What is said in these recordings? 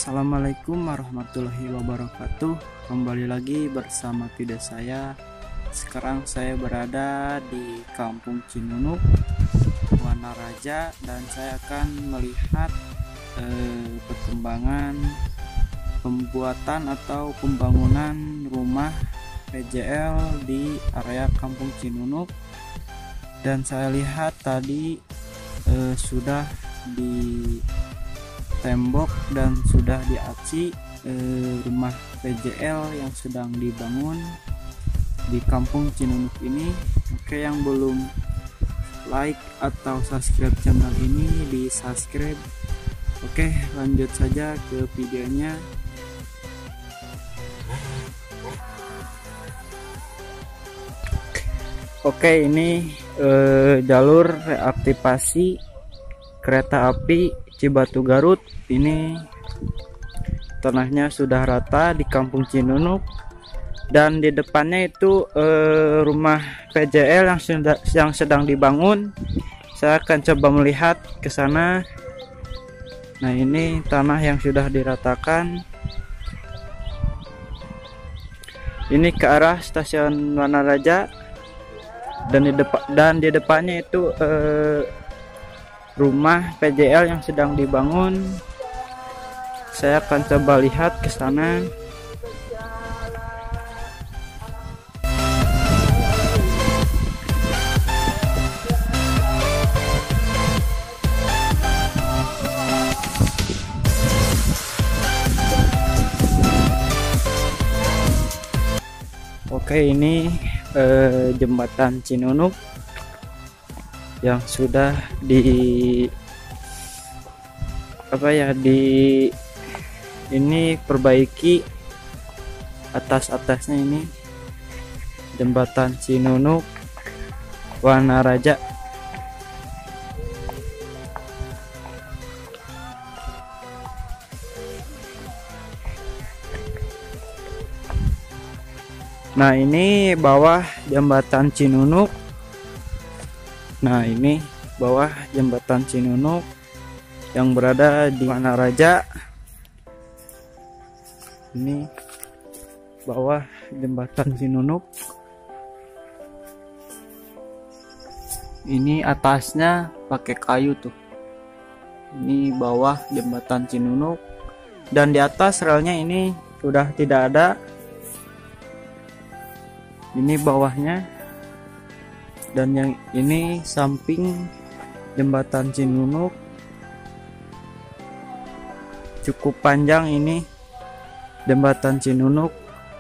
Assalamualaikum warahmatullahi wabarakatuh. Kembali lagi bersama video saya. Sekarang saya berada di Kampung Cinunuk, Wanaraja, dan saya akan melihat perkembangan pembuatan atau pembangunan rumah PJL di area Kampung Cinunuk. Dan saya lihat tadi sudah di tembok dan sudah diaci rumah PJL yang sedang dibangun di Kampung Cinunuk ini. Oke, yang belum like atau subscribe channel ini di subscribe. Oke, lanjut saja ke videonya. Oke, ini jalur reaktivasi kereta api Cibatu Garut. Ini tanahnya sudah rata di Kampung Cinunuk, dan di depannya itu rumah PJL yang sedang dibangun. Saya akan coba melihat ke sana. Nah, ini tanah yang sudah diratakan. Ini ke arah stasiun Wanaraja, dan di depannya itu rumah PJL yang sedang dibangun. Saya akan coba lihat ke sana. Oke, ini jembatan Cinunuk yang sudah ini perbaiki atasnya. Ini jembatan Cinunuk Wanaraja. Nah, ini bawah jembatan Cinunuk. Nah, ini bawah jembatan Cinunuk yang berada di Wanaraja. Ini bawah jembatan Cinunuk. Ini atasnya pakai kayu tuh. Ini bawah jembatan Cinunuk, dan di atas relnya ini sudah tidak ada. Ini bawahnya, dan yang ini samping jembatan Cinunuk. Cukup panjang ini jembatan Cinunuk.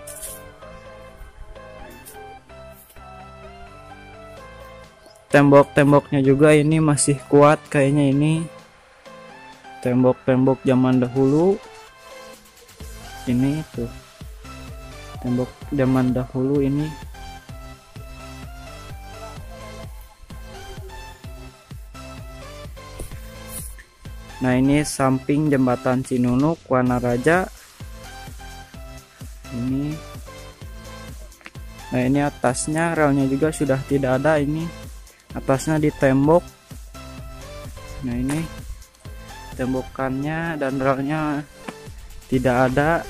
Tembok-temboknya juga ini masih kuat kayaknya. Ini tembok-tembok zaman dahulu. Ini tuh tembok zaman dahulu ini. Nah, ini samping jembatan Cinunuk Wanaraja. Ini. Nah, ini atasnya relnya juga sudah tidak ada. Ini atasnya ditembok. Nah, ini tembokannya dan relnya tidak ada.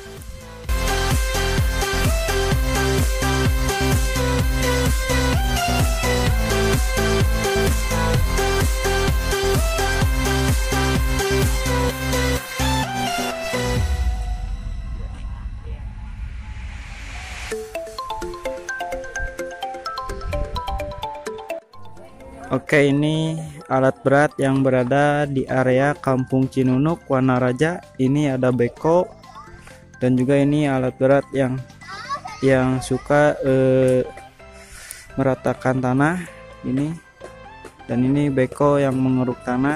Oke, ini alat berat yang berada di area Kampung Cinunuk Wanaraja. Ini ada beko, dan juga ini alat berat yang suka meratakan tanah ini, dan ini beko yang mengeruk tanah.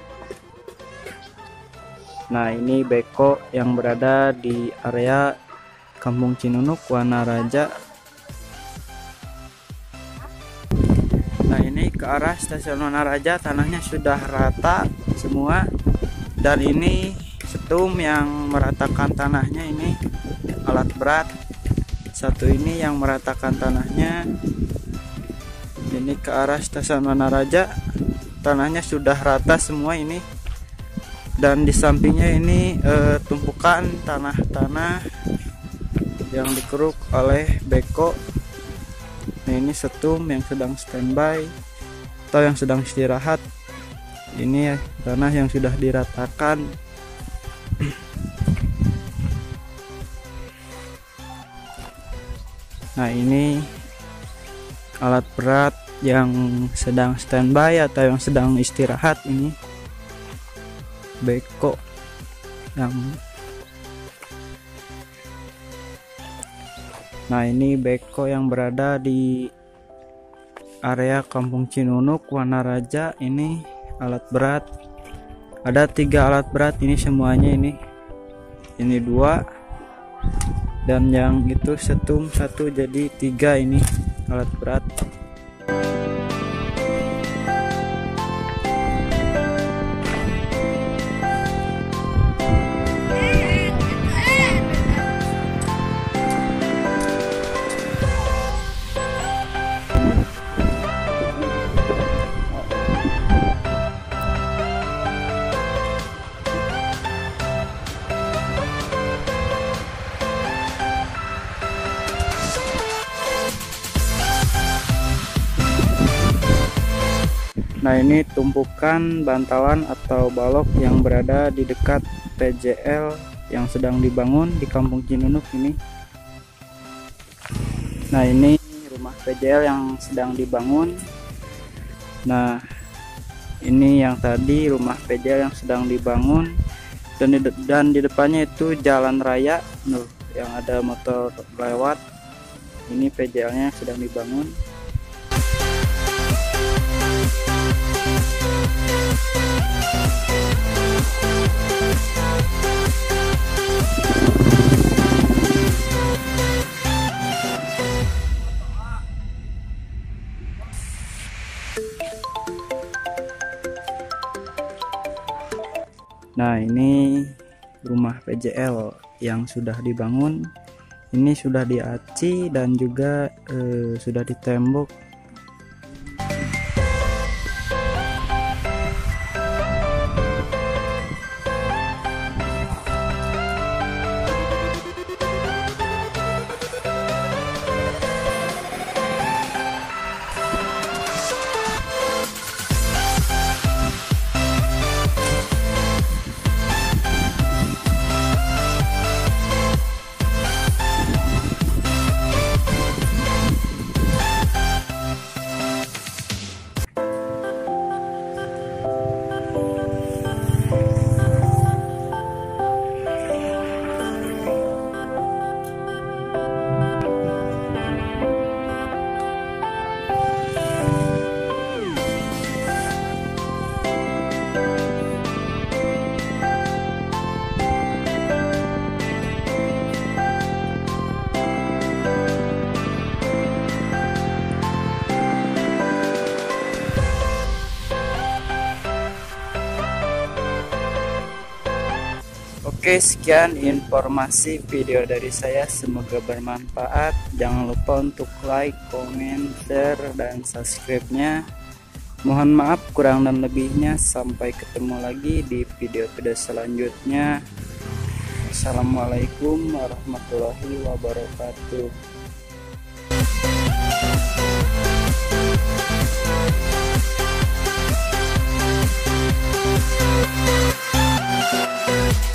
Nah, ini beko yang berada di area Kampung Cinunuk Wanaraja. Nah, ini ke arah stasiun Wanaraja, tanahnya sudah rata semua, dan ini setum yang meratakan tanahnya. Ini alat berat satu ini yang meratakan tanahnya. Ini ke arah stasiun Wanaraja, tanahnya sudah rata semua ini. Dan di sampingnya ini tumpukan tanah-tanah yang dikeruk oleh beko. Nah, ini setum yang sedang standby atau yang sedang istirahat. Ini tanah yang sudah diratakan. Nah, ini alat berat yang sedang standby atau yang sedang istirahat. Ini beko yang ini beko yang berada di area Kampung Cinunuk, Wanaraja. Ini alat berat, ada 3 alat berat ini semuanya. Ini 2 dan yang itu setum 1, jadi 3 ini alat berat. Nah, ini tumpukan bantalan atau balok yang berada di dekat PJL yang sedang dibangun di Kampung Cinunuk ini. Nah, ini rumah PJL yang sedang dibangun. Nah, ini yang tadi rumah PJL yang sedang dibangun, dan di depannya itu jalan raya yang ada motor lewat. Ini PJL-nya sedang dibangun. Nah, ini rumah PJL yang sudah dibangun. Ini sudah diaci dan juga sudah ditembok. Oke, sekian informasi video dari saya, semoga bermanfaat. Jangan lupa untuk like, comment, share, dan subscribe-nya. Mohon maaf kurang dan lebihnya. Sampai ketemu lagi di video-video selanjutnya. Assalamualaikum warahmatullahi wabarakatuh.